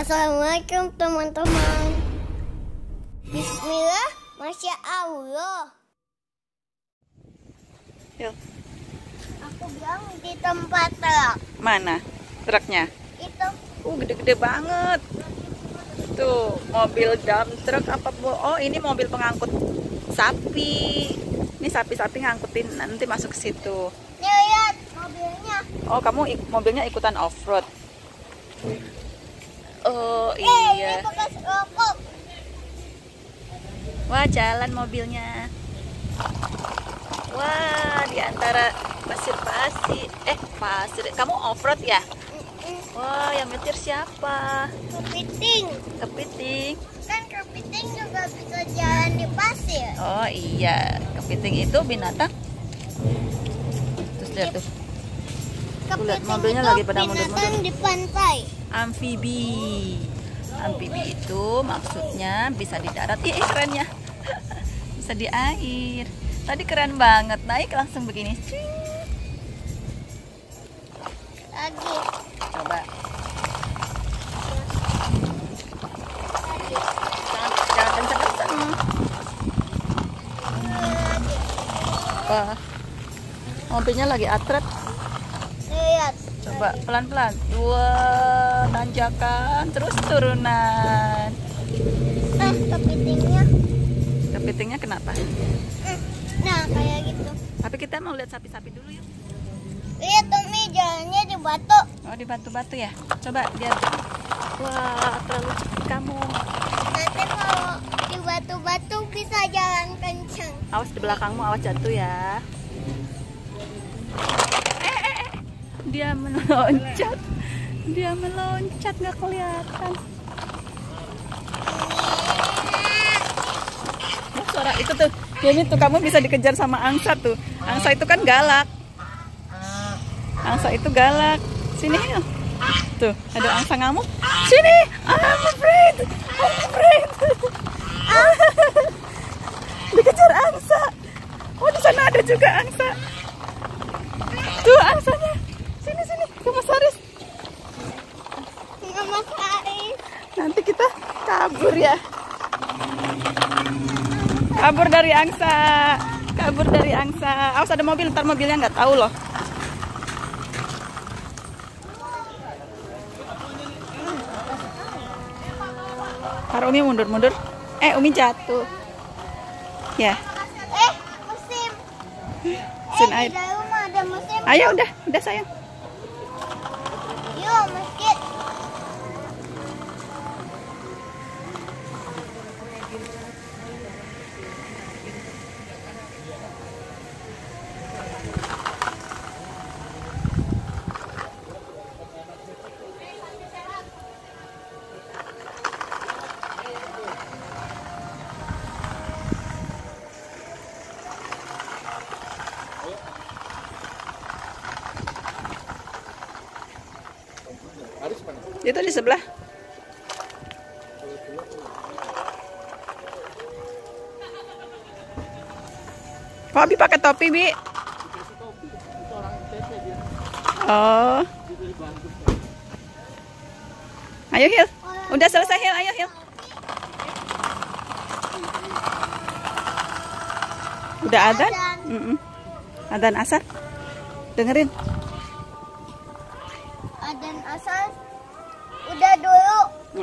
Assalamualaikum teman-teman. Bismillah, Masya Allah. Yuk. Aku bilang di tempat truk. Mana truknya? Itu. Gede-gede banget. Tuh, mobil dump truck apa bu? Oh, ini mobil pengangkut sapi. Ini sapi-sapi ngangkutin nanti masuk ke situ. Nih, lihat mobilnya. Oh, kamu mobilnya ikutan off-road. Oh Ini iya. bekas rokok. Wah, jalan mobilnya. Wah, di antara pasir-pasir. Pasir. Kamu off-road ya? Wah, yang nyetir siapa? Kepiting. Kepiting. Kan kepiting juga bisa jalan di pasir. Oh iya, kepiting itu binatang. Terus lihat tuh. Lihat, mobilnya itu lagi pada mundur-mundur. binatang di pantai. Amfibi. Amfibi itu maksudnya bisa di darat. Ih, keren ya. Bisa di air. Tadi keren banget, naik langsung begini. Lagi. Coba. Jangan kenceng-kenceng. Lagi. Wah, mobilnya lagi atret. Lihat. Coba pelan-pelan. Wah, tanjakan terus turunan. Kepitingnya. Kepitingnya kenapa? Nah, kayak gitu. Tapi kita mau lihat sapi-sapi dulu yuk. Lihat Tommy, jalannya di batu. Oh, di batu-batu ya. Coba lihat. Wah, terlalu cepet kamu. Nanti kalau di batu-batu bisa jalan kencang. Awas di belakangmu, awas jatuh ya. Dia meloncat. Dia meloncat, nggak kelihatan. Oh, suara itu tuh. Jadi tuh kamu bisa dikejar sama angsa tuh. Angsa itu kan galak. Angsa itu galak. Sini yuk. Tuh, ada angsa ngamuk. Sini. I'm afraid. I'm afraid. Dikejar angsa. Oh, di sana ada juga angsa. Tuh angsanya. Sini sini, ke Mas Haris. Nggak Mas Haris. Nanti kita kabur ya. Kabur dari angsa. Kabur dari angsa. Awas ada mobil, ntar mobilnya nggak tahu loh. Ntar Umi mundur-mundur. Umi jatuh. Ya. Musim. Mesin air. Di dalam ada musim. Ayo udah sayang. Yuk, masjid. Itu di sebelah. Kok Abi pakai topi, Bi? Oh. Ayo, Hil. Udah selesai, Hil. Ayo, Hil. Udah adzan? Adzan asar. Dengerin. Adzan asar. Udah dulu.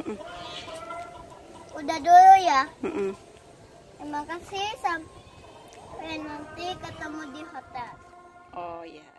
Udah dulu ya. Terima kasih. Sampai nanti ketemu di hotel. Oh ya.